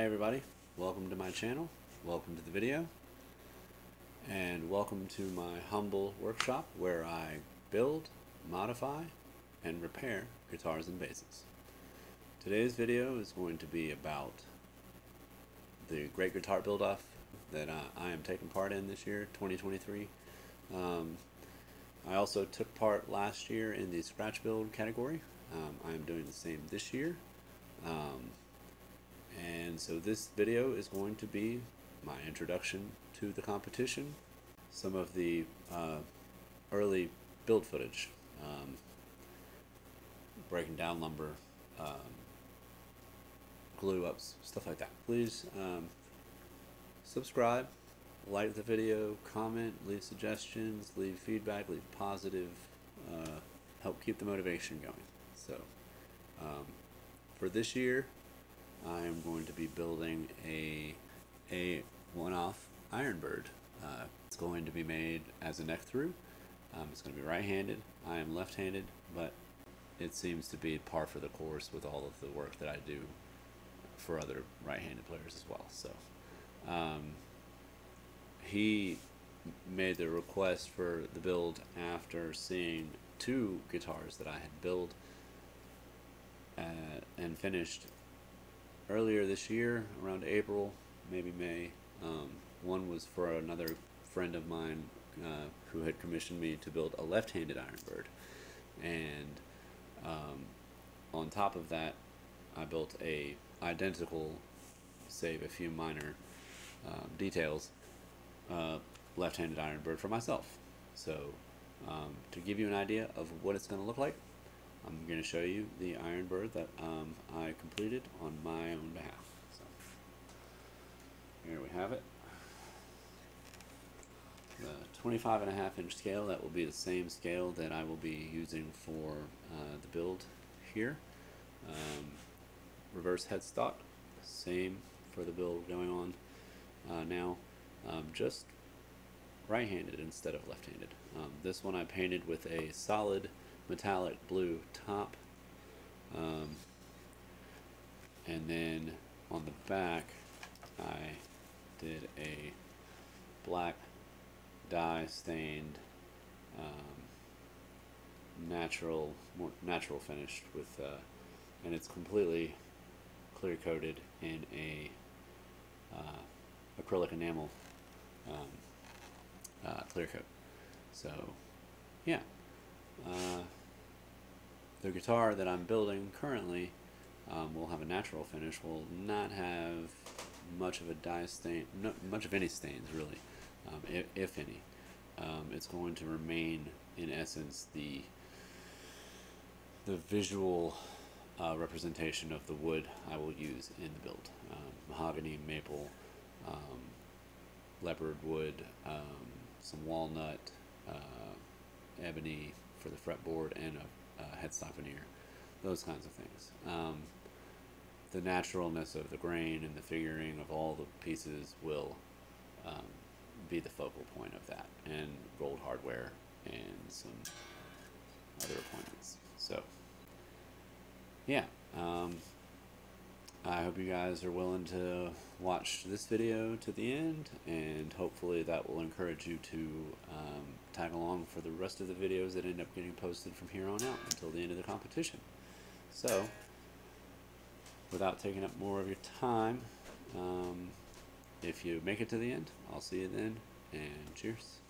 everybody, welcome to my channel, welcome to the video, and welcome to my humble workshop where I build, modify, and repair guitars and basses. Today's video is going to be about the Great Guitar Build-Off that I am taking part in this year, 2023. I also took part last year in the scratch build category. I am doing the same this year. And so this video is going to be my introduction to the competition, some of the early build footage, breaking down lumber, glue ups, stuff like that. Please subscribe, like the video, comment, leave suggestions, leave feedback, leave positive, help keep the motivation going. So for this year, I am going to be building a one-off Ironbird. It's going to be made as a neck through. It's going to be right-handed. I am left-handed, but it seems to be par for the course with all of the work that I do for other right-handed players as well. So he made the request for the build after seeing two guitars that I had built and finished earlier this year, around April, maybe May. One was for another friend of mine who had commissioned me to build a left-handed Ironbird, and on top of that, I built a identical, save a few minor details, left-handed Ironbird for myself. So to give you an idea of what it's going to look like, I'm going to show you the Ironbird that I completed on my own behalf. So here we have it. The 25.5-inch scale, that will be the same scale that I will be using for the build here. Reverse headstock, same for the build going on now, just right-handed instead of left-handed. This one I painted with a solid metallic blue top, and then on the back I did a black dye stained more natural finish with and it's completely clear coated in a acrylic enamel clear coat. So yeah, the guitar that I'm building currently will have a natural finish, will not have much of a dye stain, not much of any stains really, if any. It's going to remain in essence the visual representation of the wood I will use in the build. Mahogany, maple, leopard wood, some walnut, ebony for the fretboard, and a headstock veneer, those kinds of things. The naturalness of the grain and the figuring of all the pieces will be the focal point of that, and gold hardware and some other appointments. So yeah, I hope you guys are willing to watch this video to the end, and hopefully that will encourage you to tag along for the rest of the videos that end up getting posted from here on out until the end of the competition. So without taking up more of your time, if you make it to the end, I'll see you then, and cheers.